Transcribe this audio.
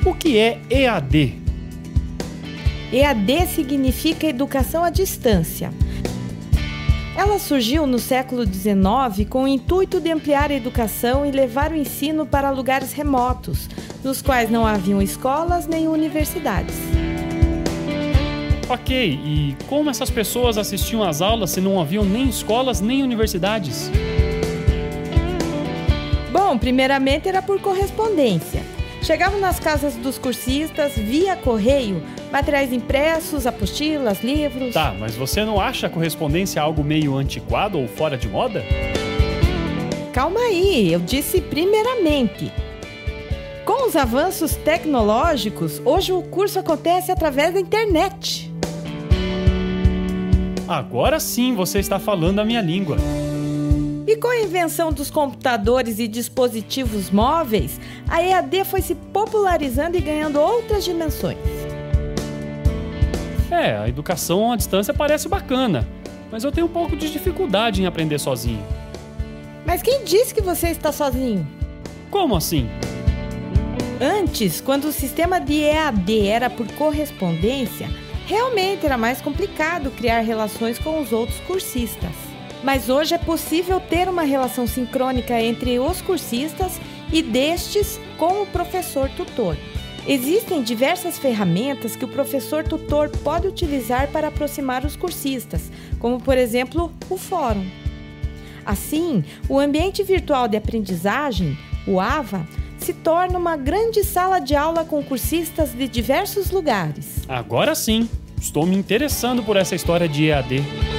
O que é EAD? EAD significa Educação à Distância. Ela surgiu no século XIX com o intuito de ampliar a educação e levar o ensino para lugares remotos, nos quais não haviam escolas nem universidades. Ok, e como essas pessoas assistiam às aulas se não haviam nem escolas nem universidades? Bom, primeiramente era por correspondência. Chegavam nas casas dos cursistas via correio, materiais impressos, apostilas, livros... Tá, mas você não acha a correspondência algo meio antiquado ou fora de moda? Calma aí, eu disse primeiramente. Com os avanços tecnológicos, hoje o curso acontece através da internet. Agora sim você está falando a minha língua. E com a invenção dos computadores e dispositivos móveis, a EAD foi se popularizando e ganhando outras dimensões. A educação à distância parece bacana, mas eu tenho um pouco de dificuldade em aprender sozinho. Mas quem disse que você está sozinho? Como assim? Antes, quando o sistema de EAD era por correspondência, realmente era mais complicado criar relações com os outros cursistas. Mas hoje é possível ter uma relação sincrônica entre os cursistas e destes com o professor tutor. Existem diversas ferramentas que o professor tutor pode utilizar para aproximar os cursistas, como por exemplo o fórum. Assim, o ambiente virtual de aprendizagem, o AVA, se torna uma grande sala de aula com cursistas de diversos lugares. Agora sim, estou me interessando por essa história de EAD.